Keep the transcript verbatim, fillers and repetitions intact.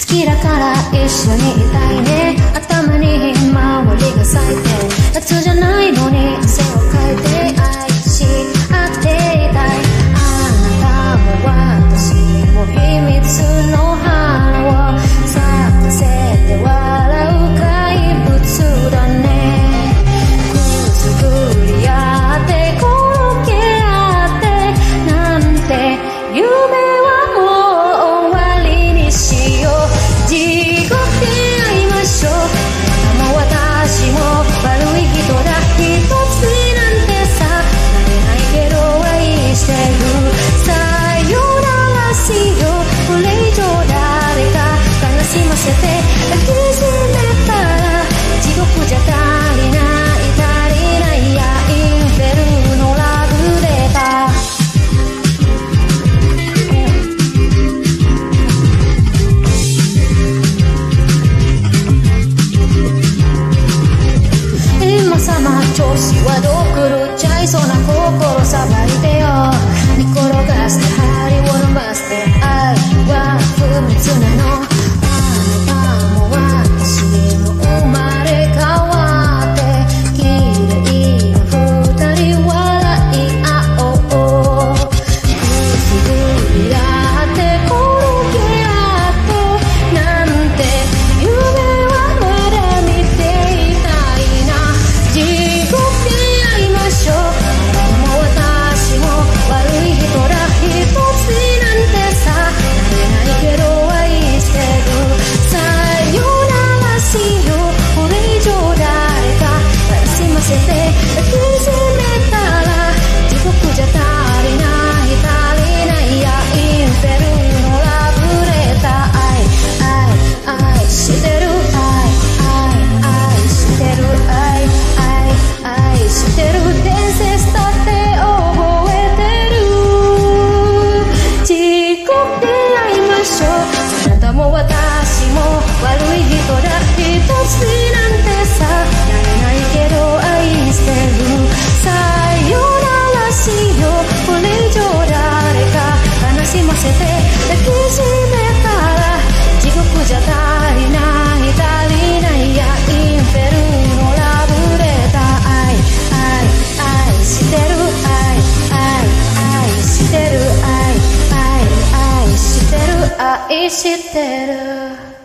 きだから一緒にいたいね。頭にひまわりが咲いて、夏じゃないのに汗をかいて愛し合っていたい。あなたも私も秘密の花を咲かせて笑う怪物だね。くすぐり合って転げ合ってなんて夢はもう終わりにしよう。地獄で会いましょう。あなたも私も悪い人だ。一つなんてさなれないけど愛してる。さよならしよう。これ以上誰か悲しませて抱きしめたら地獄じゃ足りない足りないやインフェルノラブレター。今さま調子はどう狂っちゃいそうな心さばいてよ。寝転がして針を伸ばして愛は不滅なの。あなたも私も生まれ変わって綺麗な二人笑い合おう。くすぐり合って転げ合ってなんて夢はまだ見ていたいな。地獄で会いましょう。あなたも私も悪い人だ。一つなんてさなれないけど愛してる。さよならしよう。これ以上誰か悲しませて抱きしめたら地獄じゃ足りない足りないやインフェルノラブレター。愛愛愛してる。愛愛愛してる。愛愛愛してる。伝説だって覚えてる。地獄で会いましょう。あなたも私も悪い人だ。一つなんてさなれないけど愛してる。さよならしよう。これ以上誰か悲しませて抱きしめたら地獄じゃ足りない足りないやインフェルノラブレター。愛愛愛してる。愛愛愛してる。愛愛愛してる。愛してる。